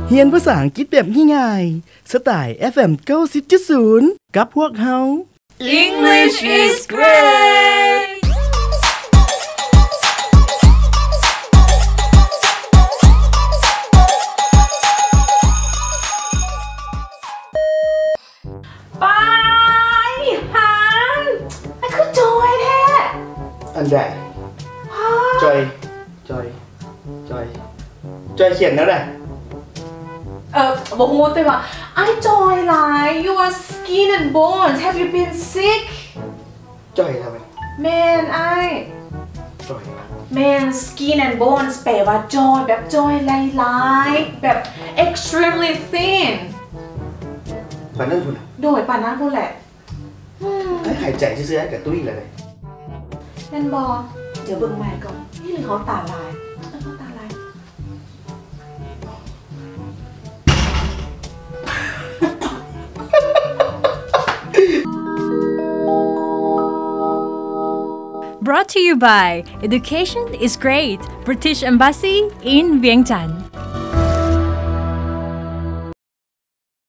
เรียนภาษาอังกฤษแบบง่ายๆสไตล์ FM 90.0 กับพวกเฮา English is greatไปหันไอ้คือจอยแท้อันใดจอยเขียนแล้วได้บอกงูแต่ว่าไอ้จอยหลาย you are skin and bones have you been sick จอยทำไมแมนไอ้จอยแมน skin and bones แปลว่าจอยแบบจอยลายๆแบบ extremely thin ปานนั้นคุณโดยป่านนั้นคุณแหละไอ้หายใจซื่อๆกับตุ้ยเลยนั่นบอเดี๋ยวเบิ่งใหม่ก่อนนี่หรือเขาตาลายเขาตาลาย Brought to you by Education is Great, British Embassy in Vientiane.